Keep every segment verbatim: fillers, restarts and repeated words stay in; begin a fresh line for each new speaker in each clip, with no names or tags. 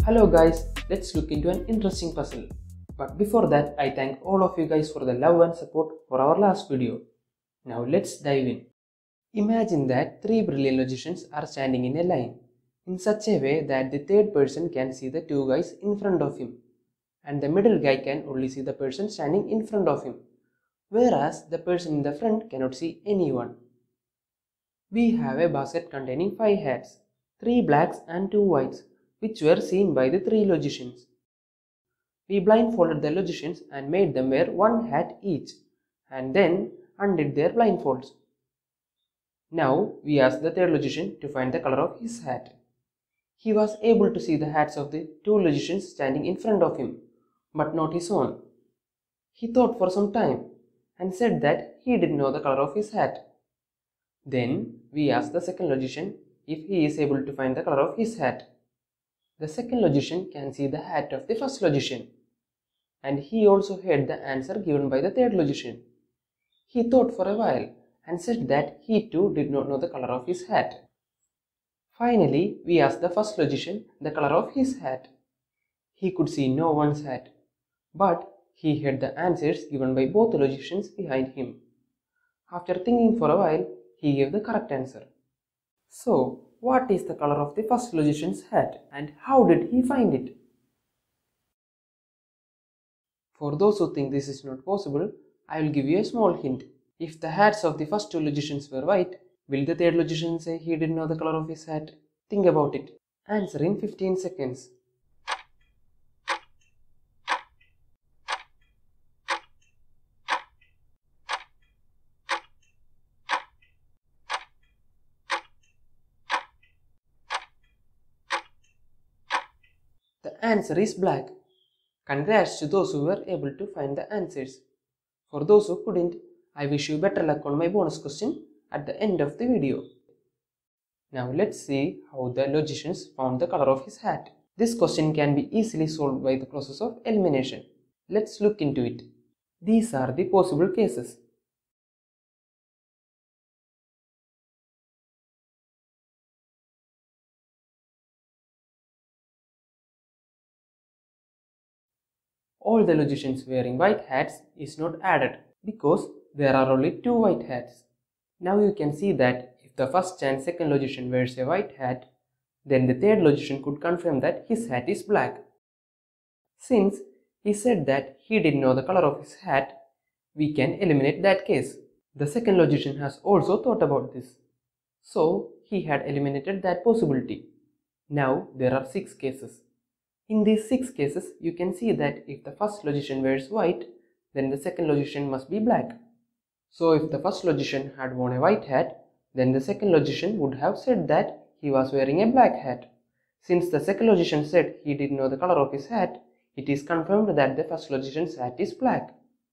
Hello guys, let's look into an interesting puzzle. But before that, I thank all of you guys for the love and support for our last video. Now let's dive in. Imagine that three brilliant logicians are standing in a line, in such a way that the third person can see the two guys in front of him, and the middle guy can only see the person standing in front of him, whereas the person in the front cannot see anyone. We have a basket containing five hats, three blacks and two whites, which were seen by the three logicians. We blindfolded the logicians and made them wear one hat each, and then undid their blindfolds. Now we asked the third logician to find the color of his hat. He was able to see the hats of the two logicians standing in front of him, but not his own. He thought for some time and said that he didn't know the color of his hat. Then we asked the second logician if he is able to find the color of his hat. The second logician can see the hat of the first logician, and he also heard the answer given by the third logician. He thought for a while and said that he too did not know the color of his hat. Finally, we asked the first logician the color of his hat. He could see no one's hat, but he heard the answers given by both the logicians behind him. After thinking for a while, he gave the correct answer. So, what is the color of the first logician's hat and how did he find it? For those who think this is not possible, I will give you a small hint. If the hats of the first two logicians were white, will the third logician say he didn't know the color of his hat? Think about it. Answer in fifteen seconds. The answer is black. Congrats to those who were able to find the answers. For those who couldn't, I wish you better luck on my bonus question at the end of the video. Now let's see how the logicians found the color of his hat. This question can be easily solved by the process of elimination. Let's look into it. These are the possible cases. All the logicians wearing white hats is not added because there are only two white hats. Now you can see that if the first and second logician wears a white hat, then the third logician could confirm that his hat is black. Since he said that he didn't know the color of his hat, we can eliminate that case. The second logician has also thought about this, so he had eliminated that possibility. Now there are six cases. In these six cases, you can see that if the first logician wears white, then the second logician must be black. So if the first logician had worn a white hat, then the second logician would have said that he was wearing a black hat. Since the second logician said he didn't know the color of his hat, it is confirmed that the first logician's hat is black.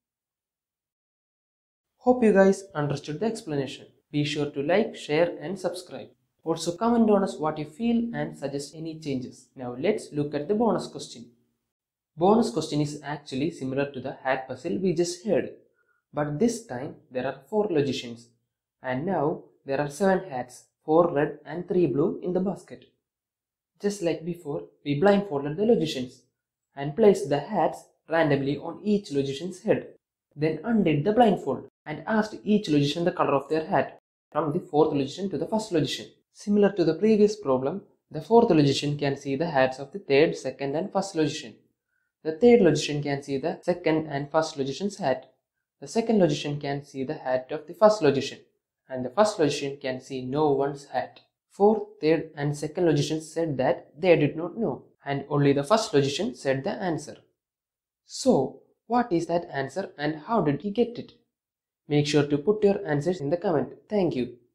Hope you guys understood the explanation. Be sure to like, share and subscribe. Also comment on us what you feel and suggest any changes. Now let's look at the bonus question. Bonus question is actually similar to the hat puzzle we just heard. But this time there are four logicians. And now there are seven hats, four red and three blue in the basket. Just like before, we blindfolded the logicians and placed the hats randomly on each logician's head. Then undid the blindfold and asked each logician the color of their hat, from the fourth logician to the first logician. Similar to the previous problem, the fourth logician can see the hats of the third, second and first logician. The third logician can see the second and first logician's hat. The second logician can see the hat of the first logician. And the first logician can see no one's hat. Fourth, third and second logicians said that they did not know. And only the first logician said the answer. So, what is that answer and how did he get it? Make sure to put your answers in the comment. Thank you.